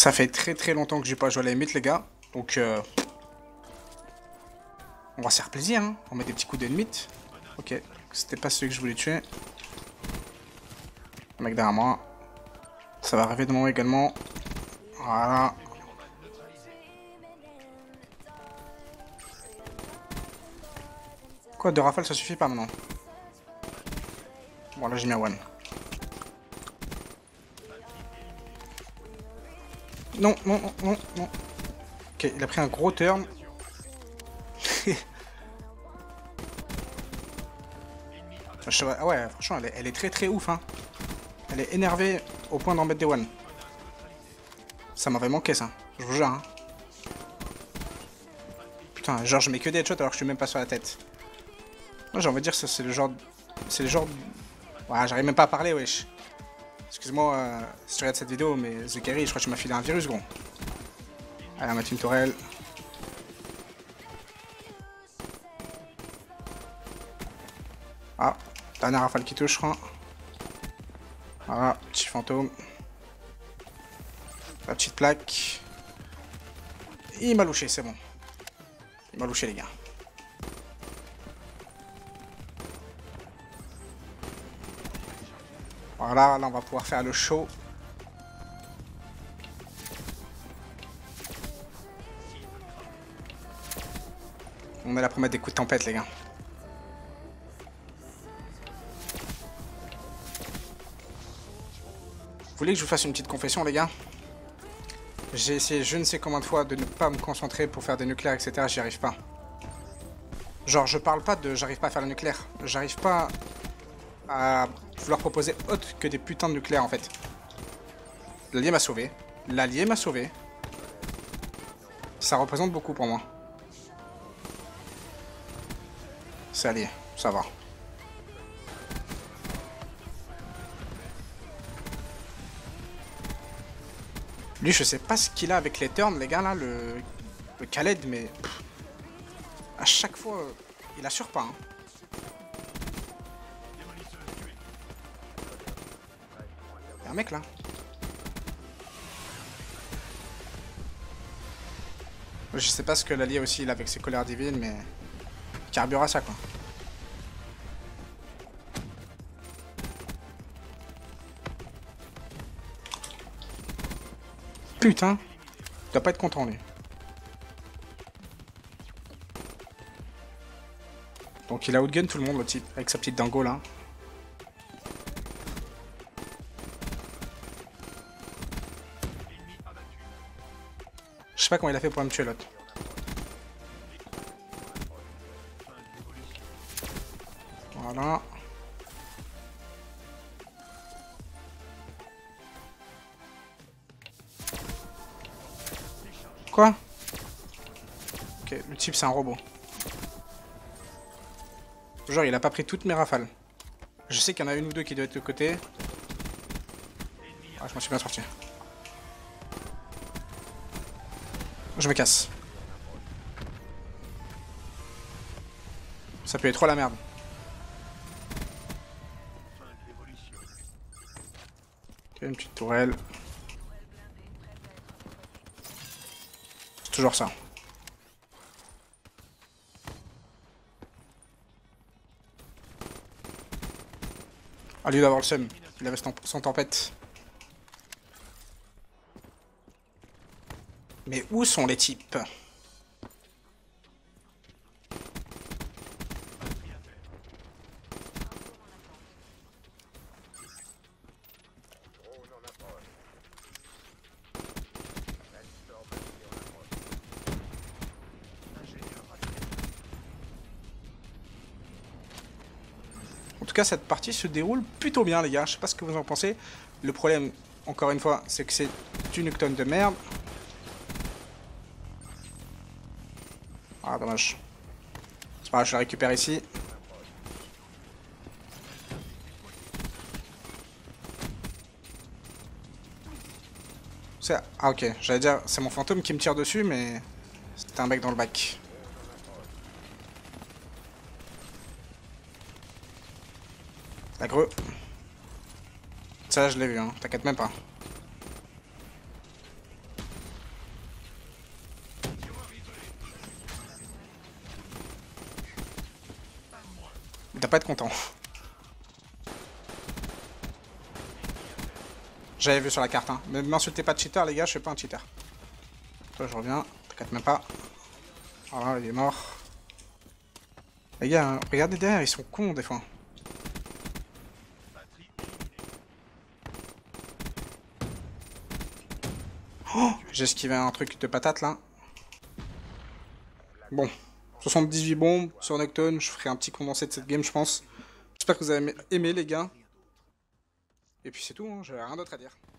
Ça fait très longtemps que j'ai pas joué à la limite, les gars. Donc, on va se faire plaisir, hein. On met des petits coups d'ennemi. Ok, c'était pas celui que je voulais tuer. Le mec derrière moi. Ça va arriver de moi également. Voilà. Quoi, 2 rafales, ça suffit pas maintenant. Bon, là j'ai mis un one. Non. Ok, il a pris un gros turn. Ah ouais, franchement, elle est très ouf, hein. Elle est énervée au point d'en mettre des one. Ça m'avait manqué, ça. Je vous jure, hein. Putain, genre, je mets que des headshots alors que je suis même pas sur la tête. Moi, j'ai envie de dire que c'est le genre... C'est le genre... Ouais, j'arrive même pas à parler, wesh. Excuse-moi si tu regardes cette vidéo, mais The Carry, je crois que tu m'as filé un virus, gros. Allez, on va mettre une tourelle. Ah, dernière rafale qui touche, je crois. Voilà, petit fantôme. La petite plaque. Il m'a louché, c'est bon. Il m'a louché, les gars. Voilà, là on va pouvoir faire le show. On est là pour mettre des coups de tempête, les gars. Vous voulez que je vous fasse une petite confession, les gars? J'ai essayé je ne sais combien de fois de ne pas me concentrer pour faire des nucléaires, etc. J'y arrive pas. Genre, je parle pas de j'arrive pas à faire le nucléaire. J'arrive pas à vouloir proposer autre que des putains de nucléaires, en fait. L'allié m'a sauvé. L'allié m'a sauvé. Ça représente beaucoup pour moi. C'est allié, ça va. Lui, je sais pas ce qu'il a avec les turns, les gars, là, le Khaled, mais... Pff, à chaque fois, il assure pas, hein. Y'a un mec, là. Je sais pas ce que l'allié aussi, il a avec ses colères divines, mais... Carbure à ça, quoi. Putain. Il doit pas être content, lui. Donc il a outgun tout le monde, le type, avec sa petite dingo, là. Je sais pas comment il a fait pour me tuer, l'autre. Voilà. Quoi? Ok, le type c'est un robot. Genre il a pas pris toutes mes rafales. Je sais qu'il y en a une ou deux qui doivent être de côté. Ah, je m'en suis bien sorti. Je me casse. Ça peut être trop la merde. Ok, une petite tourelle. C'est toujours ça. Ah, lui d'avoir le seum. Il avait son tempête. Mais où sont les types? En tout cas, cette partie se déroule plutôt bien, les gars. Je sais pas ce que vous en pensez. Le problème, encore une fois, c'est que c'est une Nuketown de merde. Ah, dommage. C'est pas grave, je la récupère ici. Ah, ok. J'allais dire, c'est mon fantôme qui me tire dessus, mais c'était un mec dans le bac. La greu. Ça, je l'ai vu, hein. T'inquiète même pas. Il doit pas être content. J'avais vu sur la carte, hein. Mais m'insultez pas de cheater, les gars, je suis pas un cheater. Toi, je reviens. T'inquiète même pas. Voilà, il est mort. Les gars, hein, regardez derrière, ils sont cons des fois. Oh, j'ai esquivé un truc de patate là. Bon, 78 bombes sur Nocturne, je ferai un petit condensé de cette game, je pense. J'espère que vous avez aimé les gars. Et puis c'est tout, hein, j'ai rien d'autre à dire.